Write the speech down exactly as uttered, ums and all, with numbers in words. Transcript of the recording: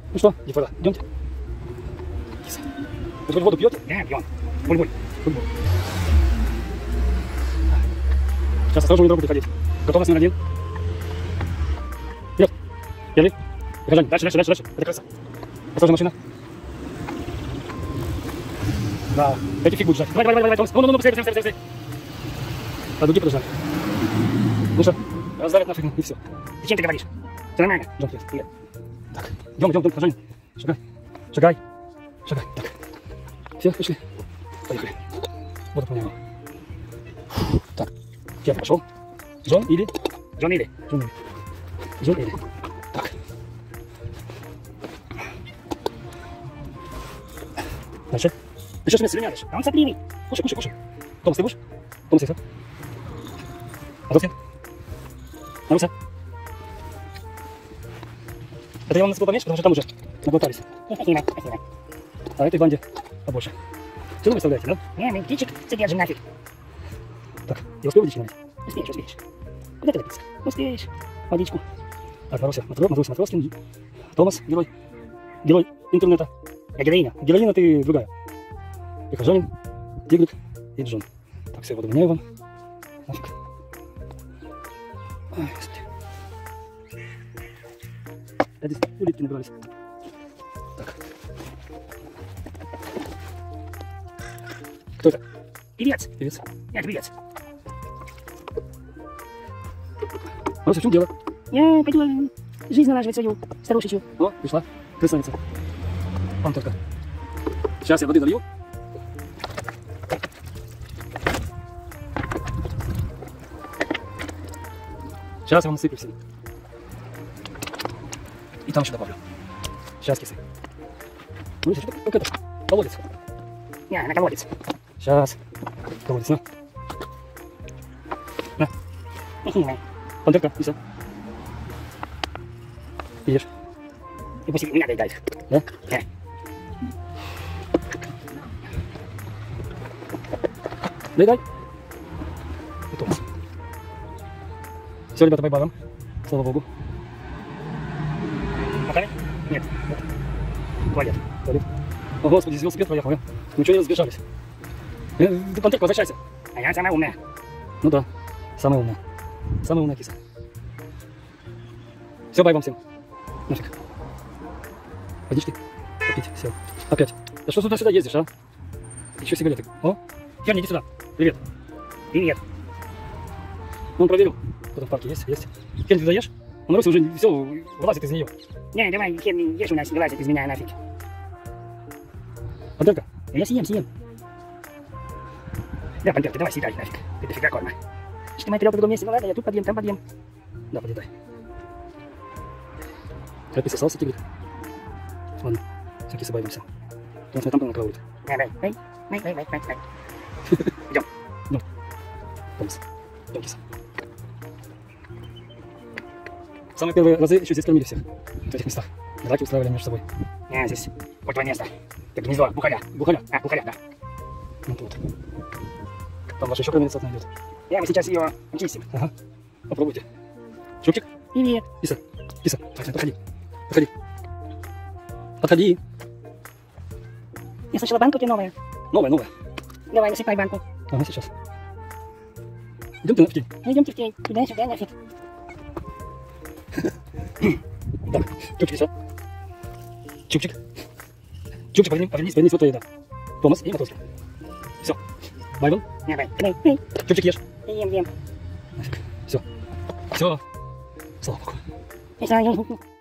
Ну что, детвора, идемте. Киса. Вы хоть воду пьете? Да, пьем. Буль-буль. Футбол. Сейчас осторожно на дорогу приходить. Готовность номер один. Вперед. Первый. Прихожане. Дальше, дальше, дальше, дальше. Это крыса. Осторожно, машина. Да. Эти фиг будет ждать. Давай, давай, давай, давай, Томас. Ну, ну, ну, быстрее, быстрее, быстрее, быстрее. А другие подождали. Ну что, раздавят нафиг, и все. Зачем ты говоришь? Все нормально. Джон, привет. Привет. Так, идем, идем, идем, прихожане. Шагай. Шагай. Шагай. Так. Все, пошли. Поехали. Вот понял. Так. Я пошел. Джон или? Джон Или. Джон или. Джон или. Так. Дальше. Ты что с меня слюнявишь? А он сопливый. Кушай, кушай, кушай. Томас, ты будешь? Томас, ты А то все? Маруся? Это я вам насыпал поменьше, потому что там уже наглотались. Спасибо, спасибо. А этой банде побольше. Все вы представляете, да? Не, мы птичек содержим нафиг. Так, я успел водички налить? Успеешь, успеешь. Куда ты напился? Успеешь. Водичку. Так, Маруся, Матро, Матруся, Матроскин, Томас, герой. Герой интернета. Я героиня. Героина ты другая. Прихожанин, Тигрик и Джон. Так, все, воду меняю вам. Нафиг. Ай, господи. Да здесь улитки набрались. Так. Кто это? Певец. Певец. Я певец. Маруся, в чем дело? Я пойду жизнь налаживать свою старушечью. О, пришла. Красавица. Вон только. Сейчас я воды налью. Сейчас я вам насыплю все. И там еще добавлю. Сейчас, кисы. Ну, что как это? Колодец. Я на колодец. Сейчас. Колодец, на. На. Хихи, Пантерка, и все. Ешь. и пусть меня доедает. Да? Да. Дай, дай. И Томас. Все, ребята, бай-бай вам. Слава богу. Маками? Нет. Туалет. Туалет. О, господи, с велосипед проехал, я. Ничего не разбежались. Э, Ты, Пантерка, возвращайся. А я самая умная. Ну да, самая умная. Самая умная киса. Все, бай вам всем. Нафиг. Водички попить, все. Опять. Да что туда-сюда ездишь, а? Еще сигареты. О, Херни, иди сюда. Привет. Привет. Ну, он проверил. Кто-то в парке есть? Есть. Херни, ты даешь? Он Руся уже все вылазит из нее. Не, давай, Херни, ешь у нас, вылазит из меня нафиг. Пантерка. Я съем, съем. Да, Пантерка, давай съедай нафиг. Ты дофига корма. Что мы в другом месте, ну ладно, я тут подъем, там подъем. Да, подъедай. Как присосался тигрик. Ладно, все, киса, бай вам всем. У нас на там был накалывает. Давай, давай, давай, давай, давай, давай. Идем. Ну, Томас. Идем, киса. Самые первые разы еще здесь кормили всех. В этих местах. Драки устраивали между собой. Я здесь. Вот твое место. Это гнездо, бухаря. Бухаря. А, бухаря, да. Ну тут. Там ваша еще кормилица найдет. Я мы сейчас ее очистим. Ага. Попробуйте. Щупчик. Привет. Киса. Киса. Так, подходи. Подходи. Подходи. Я слышала, банка у тебя новая. Новая, новая. Давай, насыпай банку. Ага, сейчас. Идемте в тень. Ну, идемте в тень. Туда, сюда, нафиг. Так, чупчик еще. Чупчик. Чупчик, повернись, повернись, повернись, вот твоя еда. Томас и Матроскин. Все. Байван. Давай, давай, давай. Чупчик ешь. Ем, ем. Все. Все. Слава богу. Я